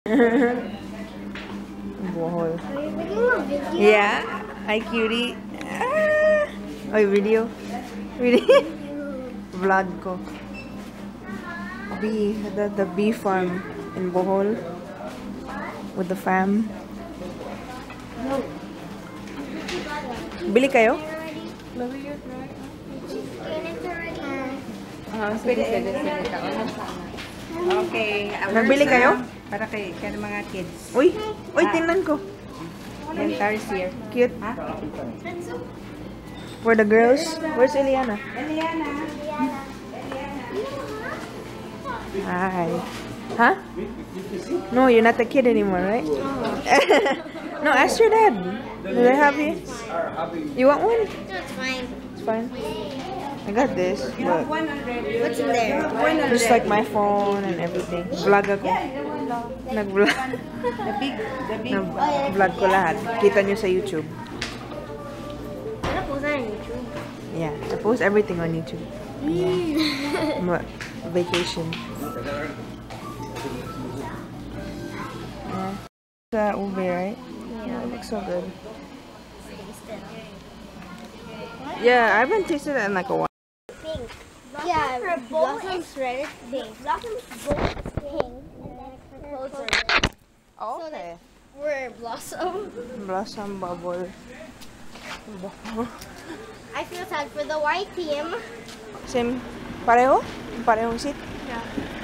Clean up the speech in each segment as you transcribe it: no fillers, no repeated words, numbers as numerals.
Bohol. Are you making a video? Yeah. Hi, cutie. Ah. Oy, video. Video. Vlog ko. The bee farm in Bohol with the fam. Bili kayo? Okay. Nagbili kayo? Para kay mga kids. Uy, tingnan ko. Yan, tarsier. Cute. Ha? For the girls. Where's Eliana? Eliana. Hi. Huh? No, you're not the kid anymore, right? No, ask your dad. Do they have you? You want one? No, it's fine. It's fine. I got this. Look. What's in there? Just like my phone and everything. Vlog ako. Nag-vlog. The big. Nag-vlog ko lahat. Kita nyo sa YouTube. I'm gonna post that on YouTube. Yeah, I post everything on YouTube. Yeah. Vacation. Yeah. It's ube, right? Yeah, it looks so good. Yeah, I haven't tasted it in like a while. Pink. Yeah, her bowl is red. It's pink. Blossom's bowl is pink. And then her clothes are red. Oh, So, okay. We're Blossom. Blossom bubble. I feel sad for the white team. Same. Pareho? Parehong seat? Yeah.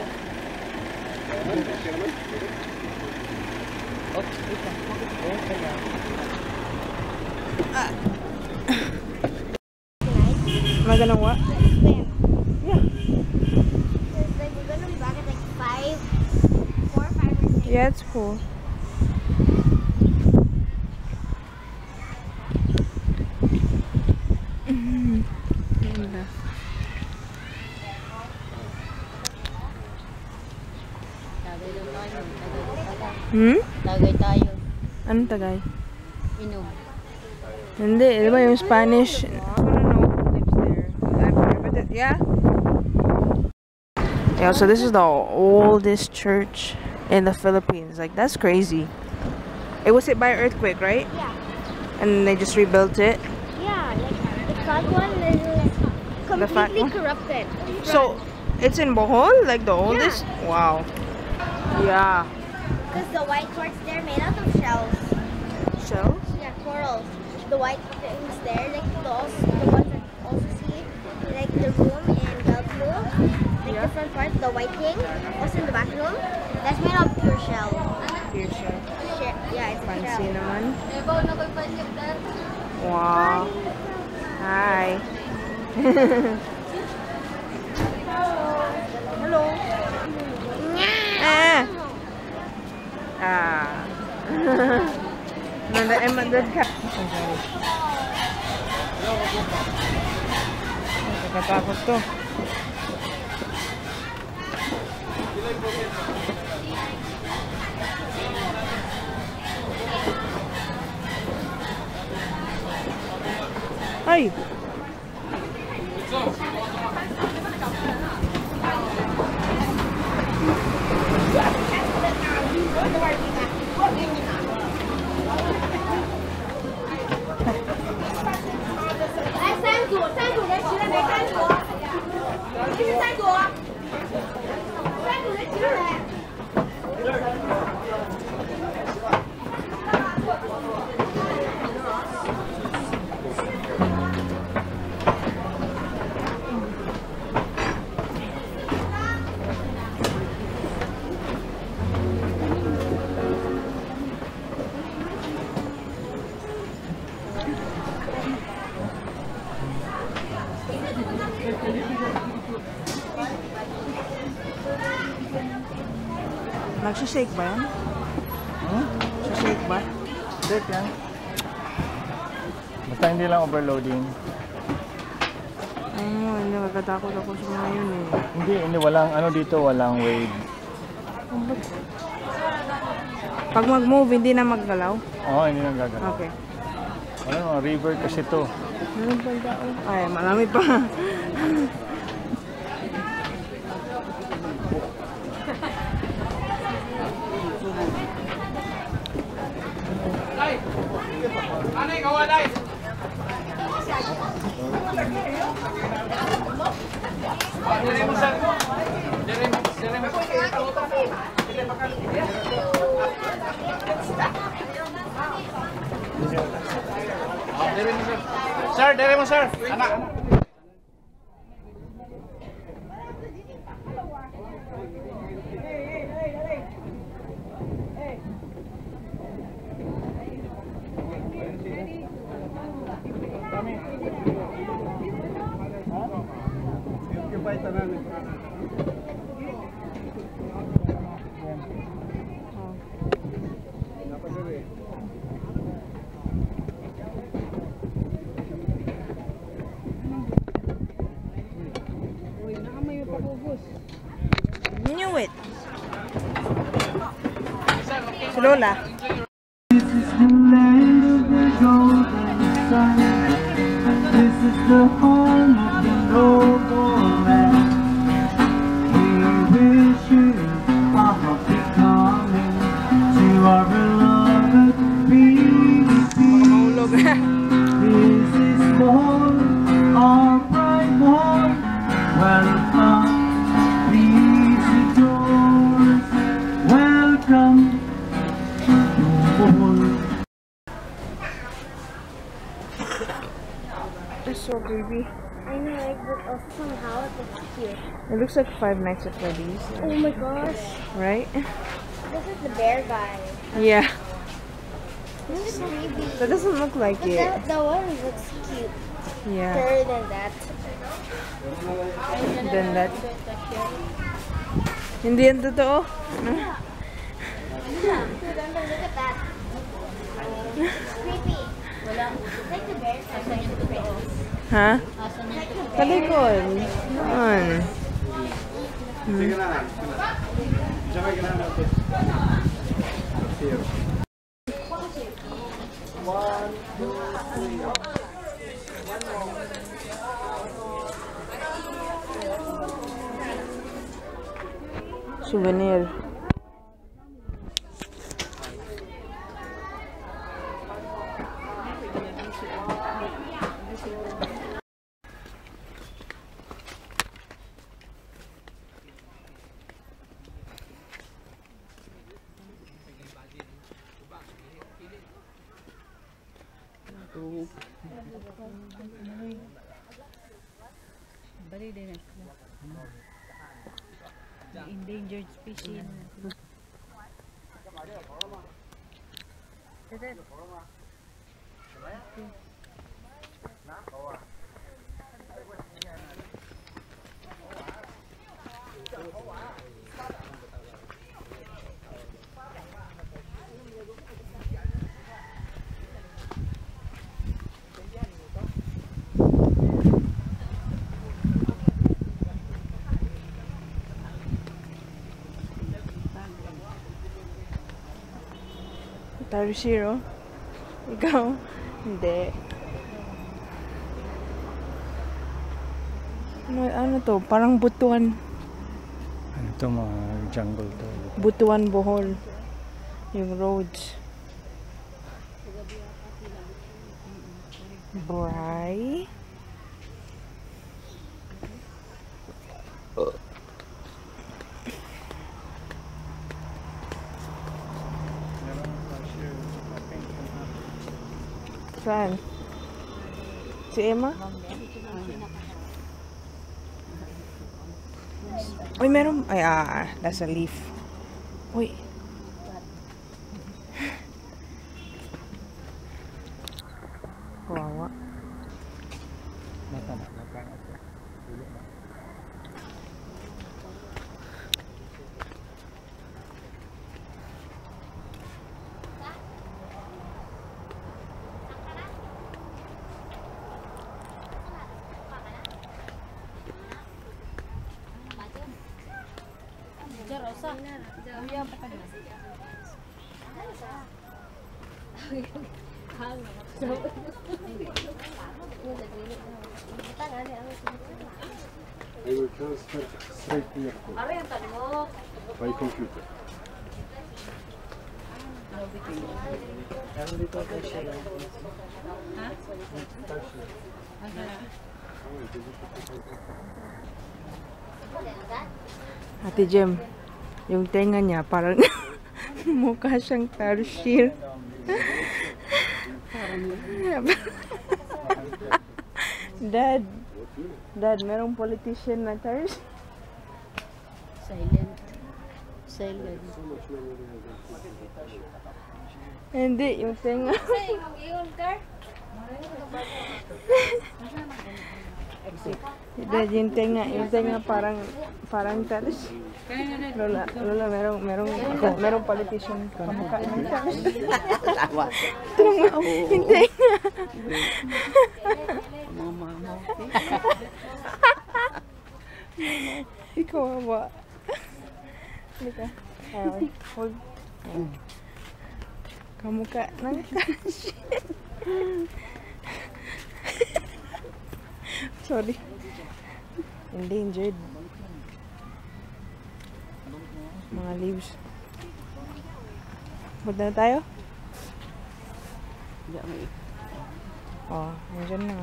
Am I gonna what? Swim. Yeah. Because like we're gonna be back at like 4 or 5 or 6. Yeah, it's cool. Ganda. Tagay tayo. Anong Tagay? Inom. Hindi, di ba yung Spanish? I don't know who lives there. But yeah. Yeah, so this is the oldest church in the Philippines. Like, that's crazy. It was hit by an earthquake, right? Yeah. And they just rebuilt it. Yeah, like the fat one is The fat completely one? corrupted. So, it's in Bohol? Like the oldest? Wow. Yeah. Because the white parts there made out of shells. Shells? Yeah, corals. The white things there, like the ones that also see, like the room in Bellevue, like the front part, the white thing, also in the back room, that's made of pure shell. Pure shell. Yeah, it's a Fancy shell. naman. Wow. Hi. Hello. Ah. Ah. Nanda emadad ka. Oh, sorry. Nakakatakot to. Ay! Nagsishake ba yan? Nagsishake ba? Shake yan. Basta hindi lang overloading. Hindi, magkatakot ako sa mga yun eh. Hindi, walang ano dito, walang wave. Pag mag-move, hindi na maggalaw? Oo, hindi nang gagalaw. Okay. Ano, river kasi to. Meron pa daw. Ay, marami pa. Sir, dere mo sir. Anak. Knew it. Si Lola. This is the home of the noble man. We wish you a happy coming to our beloved BBC. This is home, our bright home. Welcome, visitors. Welcome to all. It's so creepy. I know, like, but somehow it looks cute. It looks like Five Nights at Freddy's. Oh my gosh. Right? This is the bear guy. Yeah. This is creepy. That doesn't look like But it. the one looks cute. Yeah. Better than that. Then that. Hindi yan totoo. Look at that. It's creepy. It's like the bear guy. Ha? Talikod. Yan. Souvenir. Bali din endangered species. Tarshiro? Ikaw? Hindi. Ano to? Parang Butuan. Ano to, mga jungle to. Butuan Bohol. Yung roads. Bray. Saan? Si Emma? Uy, meron. Ay, nasa leaf. Uy. Kawawa. They will transfer straight to your phone by computer. Ate Jem. Yung tenga niya parang mukha siyang tarsier. Dad, merong politician na tarsier. Silent. Silent. Hindi, yung tenga. Dad, yung tenga parang tarsier. Lola, merong politician kamukha ng tarsier. Tawa. Yung tenga. Ikaw ba? Halika. Ay, hold. Kamukha ng tarsier. Sorry. Endangered. Mga leaves. Punta na tayo? Oh, nandiyan na.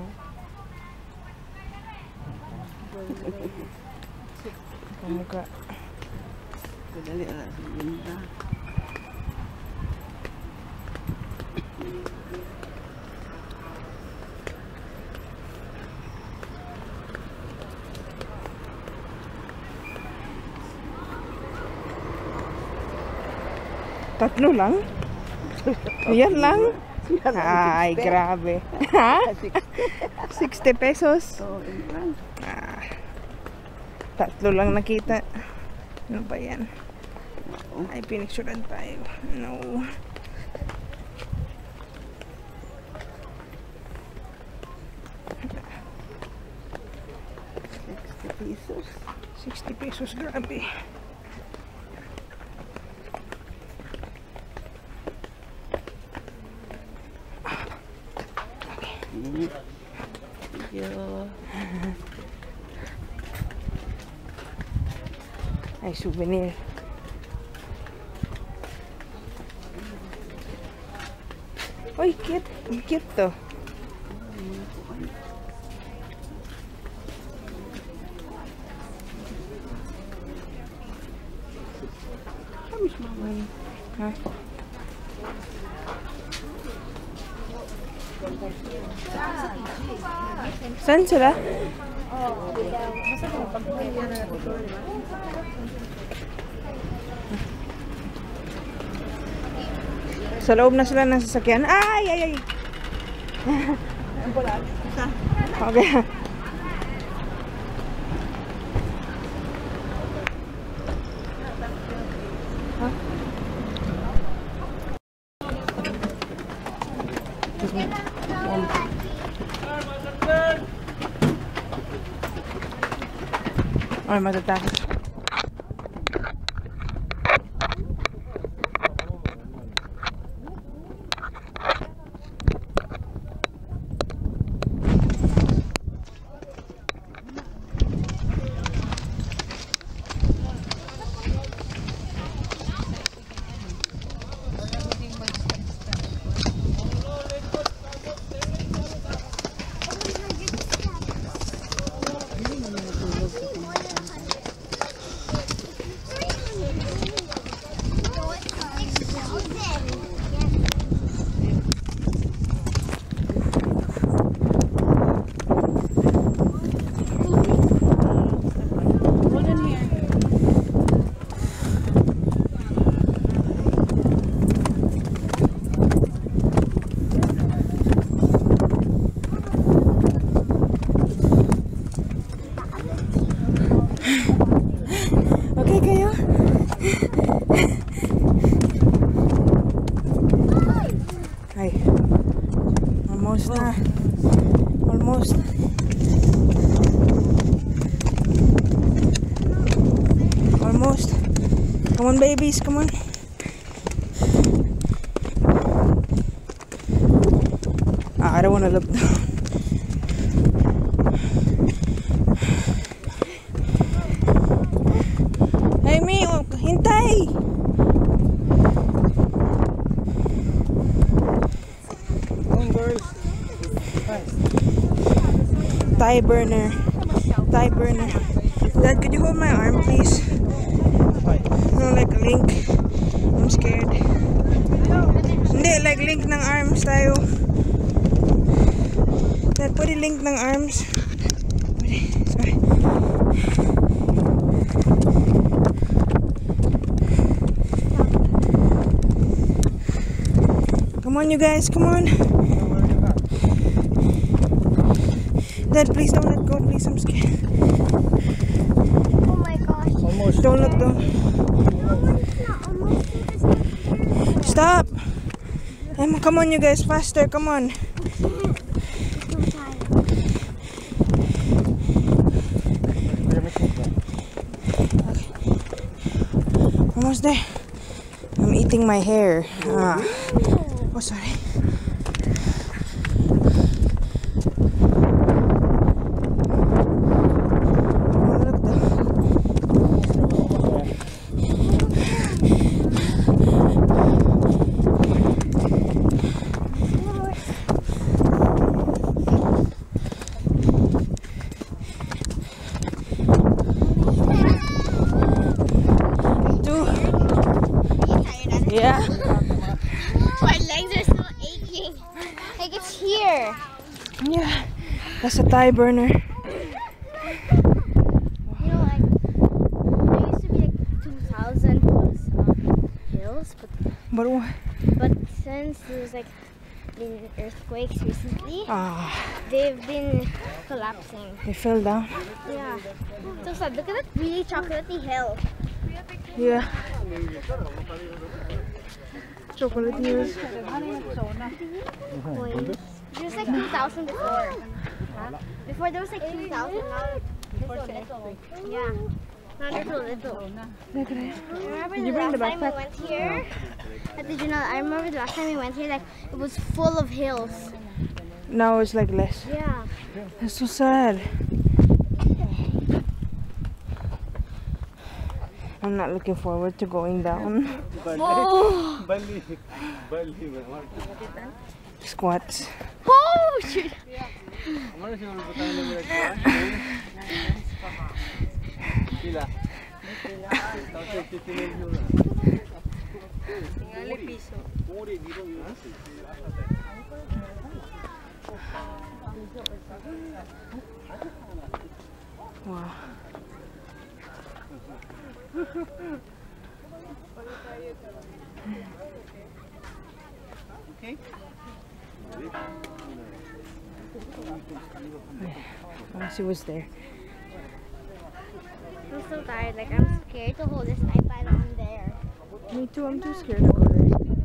Kamukha. Kadali ala sa Tatlo lang? Yan lang? Ay, grabe. Ha? 60 pesos? Ah, tatlo lang nakita. Ano ba yan? Ay, pinicturean tayo. No. pesos. 60 pesos, grabe. Ay, souvenir. Uy, cute. Cute to. Ha? Saan sila? Sa loob na sila ng sasakyan. Ay, ay, ay. Okay. Ay, matatakot. Okay kayo? Ay. Almost na. Almost. Almost. Come on, babies. Come on. I don't want to look down. Hey, Mi, hintay! Thigh burner. Thigh burner. Dad, could you hold my arm, please? No, like a link. I'm scared. Hindi, like link ng arms tayo. Dad, pwede link ng arms. Pwede. Sorry. Come on, you guys, come on. Dad, please don't let go, please, I'm scared. Oh my gosh. Almost. Don't look, don't. No, it's not almost. It's not there. Stop! Emma, come on, you guys, faster, come on. I'm so tired. Almost there. I'm eating my hair. Ah. Oh, sorry. Oh, look down. Two. Yeah. My legs are still aching. Like it's here. Yeah. That's a thigh burner. You know, like there used to be like 2,000 plus hills, but since there's like been earthquakes recently, they've been collapsing. They fell down. Yeah. So sad. Look at that really chocolatey hill. Yeah. Chocolate hills. There's like 2,000 before. Before there was like 2,000. Now yeah. Now they're so little. Look at it. Remember Did you the bring the last time we backpack? went here? Did you know? I remember the last time we went here, like it was full of hills. Now it's like less. Yeah. That's so sad. I'm not looking forward to going down. Oh! Squats. Oh shit! Wow. Let's see what's there. I'm so tired. Like I'm scared to hold this iPad on there. Me too, I'm too scared to go there.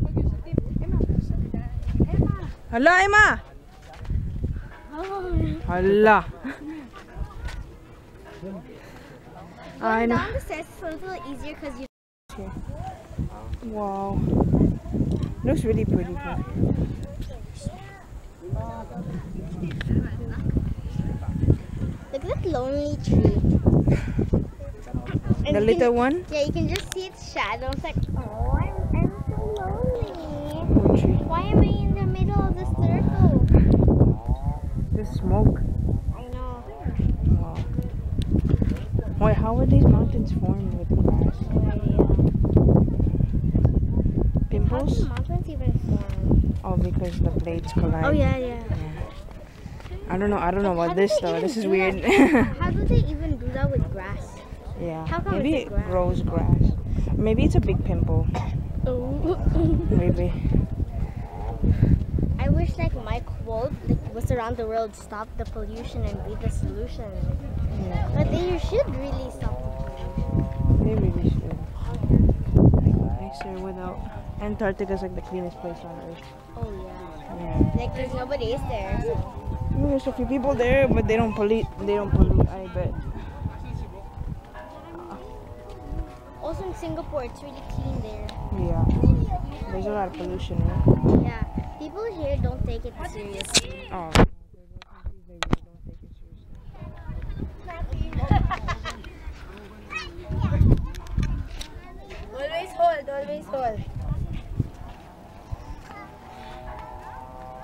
Hala, Emma! Hala! I Going know. down the stairs is a little easier because you. Wow. Looks really pretty. Huh? Look at that lonely tree. The little one? Yeah, you can just see its shadow. It's like, oh, I'm so lonely. What tree? Why am I in the middle of the circle? There's smoke. I know. Wow. Wait, how are these mountains formed with grass? No idea. How Pimples? do mountains even form? Oh, because the plates collide. Oh yeah. I don't know How about do this they though. even This is do weird. that? How do they even do that with grass? Yeah. How come Maybe it's it a grass? grows grass. Maybe it's a big pimple. Oh. Maybe. I wish like my quote like was around the world, stop the pollution and be the solution. Yeah. But they should really stop the pollution. They really should. Nicer without. Antarctica's like the cleanest place on earth. Oh yeah. Yeah. Like there's nobody is there. So. There's a few people there, but they don't pollute. I bet. Also in Singapore, it's really clean there. Yeah. There's a lot of pollution, right? Yeah. People here don't take it seriously. Oh. Always hold, always hold.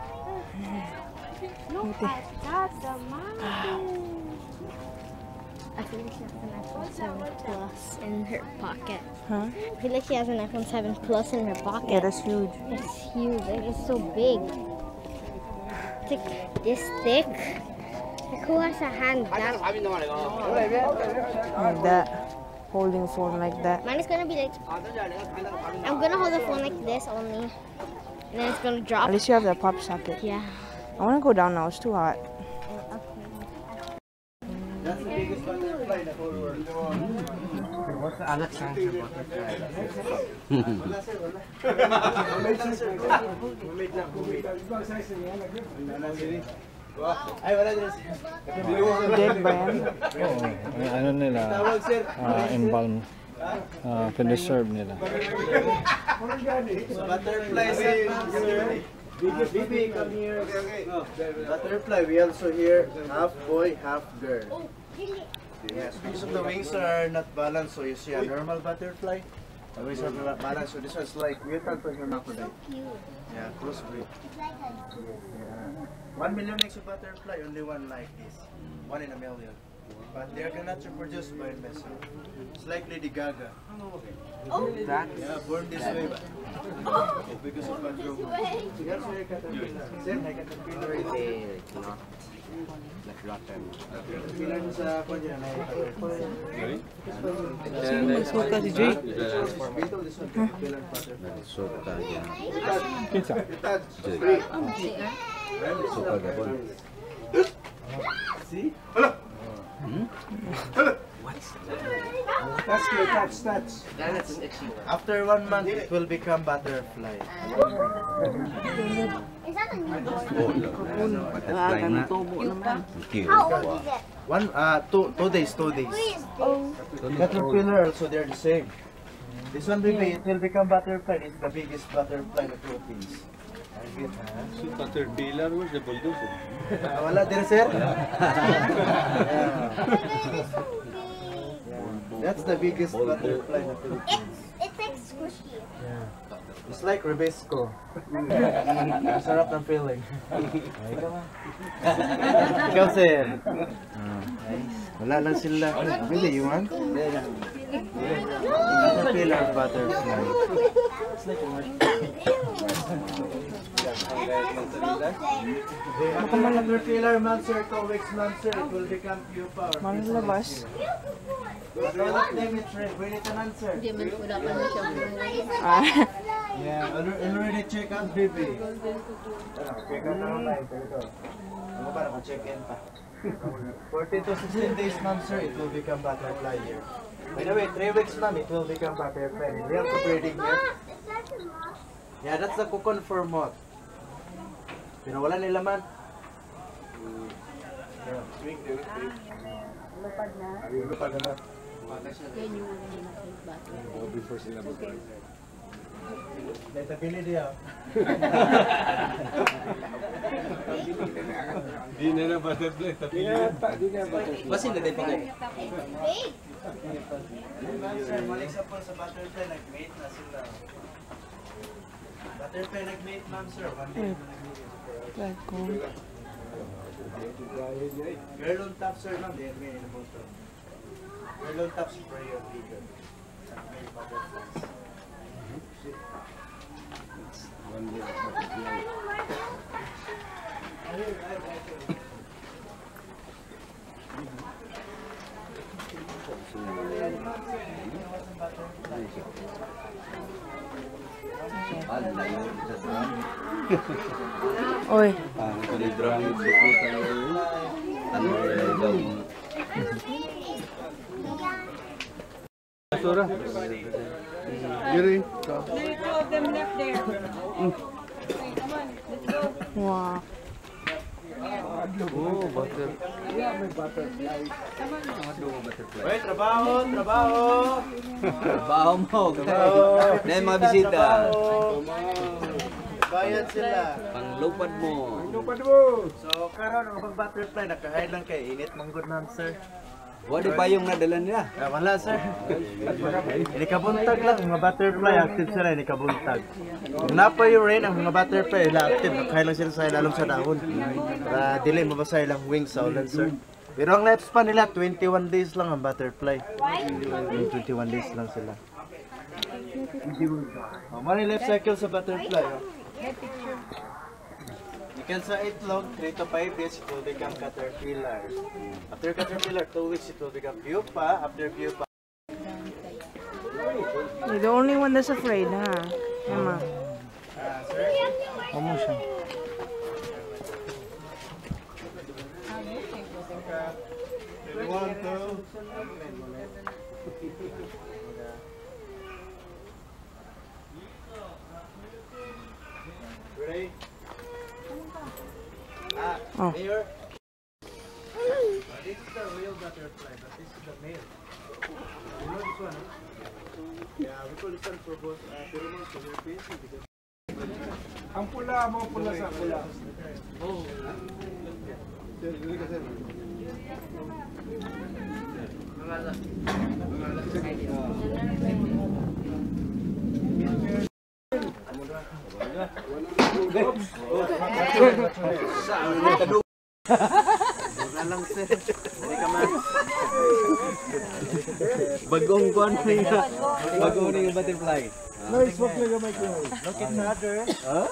Look at that, the mountain. I feel like she has an iPhone 7 Plus in her pocket. Huh? I feel like she has an iPhone 7 Plus in her pocket. Yeah, that's huge. It's huge. Like, it's so big. It's like this thick. Like, who has a hand that? Like that. Holding phone like that. Mine is gonna be like. I'm gonna hold the phone like this only, and then it's gonna drop. At least you have the pop socket. Yeah. I want to go down now. It's too hot. That's the biggest butterfly in the whole world. What's the Alexander butterfly? Ay, wala din. Dead brand. Oo, ano nila, embalm, preserve nila. So butterfly, Bibi, come here. Butterfly, we also here half boy, half girl. Yes, because of the wings are not balanced, so you see a normal butterfly. The wings are not balanced, so this one's like mutant for hermaphrodite. Yeah, crossbreed. Yeah. 1 million eggs of butterfly, only one like this. 1 in a million. But they are not reproduced by male. It's like Lady Gaga. Oh, that? Yeah, born this way. Oh, because of that room. That's where caterpillar. Sir, may caterpillar ito. Caterpillar mo sa kanya na Suka si Jay. Pizza. See? Touch here, touch. After 1 month, it will become butterfly. Is that a new dog? How old is it? 2 days. Who is this? Caterpillar also, they're the same. This one, baby, it will become butterfly. It's the biggest butterfly in the Philippines. Caterpillar was the bulldozer. Wala din, sir? That's the biggest butterfly in the Philippines. It's like squishy. It's like Rebesco. Sarap ng feeling. Ikaw, sir. Wala lang sila. Really, you want? Caterpillar butterfly. It's like caterpillar monster, 2 weeks monster, it will become pupa. Manlalabas. But don't name it red. We need an answer. Hindi man wala pa na siya. Yeah, already check out baby. Check out na tayo dito. Ano ba na check in pa? 14 to 16 days ma'am sir, it will become butterfly here. By the way, 3 weeks ma'am, it will become butterfly. We have to breeding here. Yeah, that's the cocoon for moth. Pero wala nila man. Yeah, swing. Lupad na. Yan yung bata. Before sila mag-ride. Letability dia. Di na na butterfly. Di na butterfly. Basin na din pa kayo. Balik sa po sa butterfly, nag-mate na sila. Butterfly nag-mate ma'am sir. Girl on top sir ma'am, they are made in the bottom. Girl on top spray of vegan. Male butterflies. One year butterfly. Oy. Sora. Yuri. Wow. Oh, butter. Yeah, may butterfly. Wait, trabaho! Trabaho mo. Dahil mga bisita. Bayad sila. Panglupad mo. So, karon ang mga butterfly, nakahaid lang kay init manggod ma'am sir. Wala pa yung nadala nila. Wala sir. Inikabuntag lang, ang mga butterfly, active sila, inikabuntag. Kung napa yung rain, ang mga butterfly, active, nakahaid lang sila sa ilalong sa dahon. Para dili mabasa ilang wings sa ulan sir. Pero ang lifespan nila, 21 days lang ang butterfly. 21 days lang sila. Mali life cycle sa butterfly. Ikan sa itlog, 3 to 5 days, it will become caterpillar. After caterpillar, 2 weeks, it will become pupa. After pupa, You're the only one that's afraid, huh? Emma. Amo siya. ready? Oh. Mayor. This is the real butterfly, but this is the male. You know this one? Yeah, we call this one for both pheromones for your face. Ang pula mo, pula sa pula. Oh. Sir, dili ka sir. Lang sir. Hindi ka man. Bagong kuan niya. Bagong ni butterfly. Nice, wag na gamay ko. Look at mother. Huh?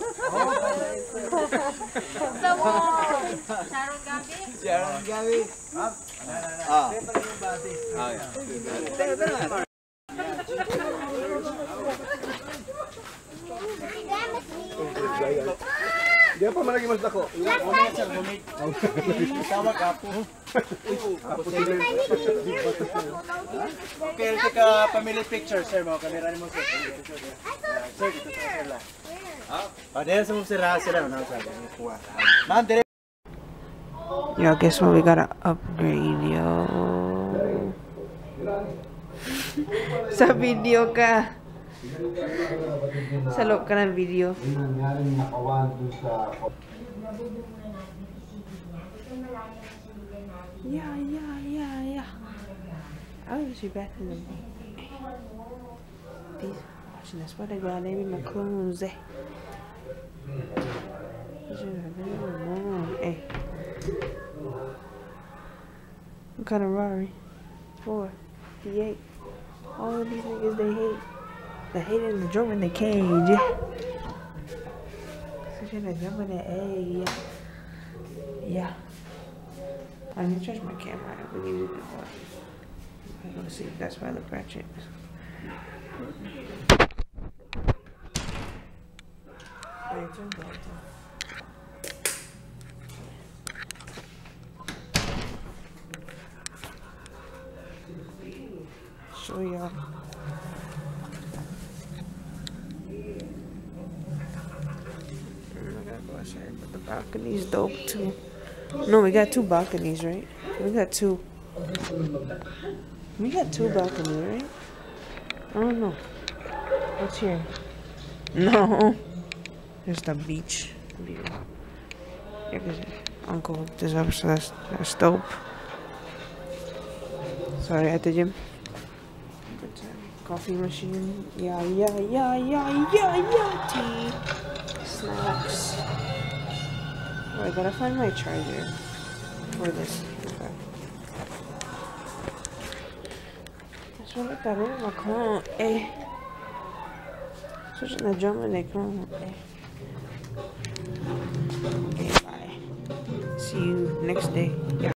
Sharon Gabi. Ah. Di pa malagi mas dako. Tawag apo. Okay, take a family picture, sir. Mga kamera ni mo, sir. Sir, dito sa sir lang. Ah, dahil sa mga sir, ano sabi? Kuha. Ma'am, dire. Yo, guess what? We gotta upgrade, yo. Sa video ka. Sa loob ka ng video. Yeah. I was be back in the these watching this. What I got? Maybe my clones. Hey. What kind of Rari? 4, D8. All of these niggas they hate. They hate in the drum in the cage. Yeah. So should I jump in the A? Yeah. I need to charge my camera. I believe it. I'm gonna see if that's why I look ratchet. Wait, turn that down. Show y'all. I gotta go outside, but the balcony's dope too. No, we got 2 balconies, right? We got 2. We got 2 balconies, right? I don't know. What's here? No. There's the beach view. Yeah, cause Uncle hooked this up, so that's dope. Sorry, at the gym. Good time. Coffee machine. Yeah. Tea. Snacks. Oh, I gotta find my charger for this. Okay. That's what I got in my clone. Eh. Switching the drum in the clone. Eh. Okay, bye. See you next day. Yeah.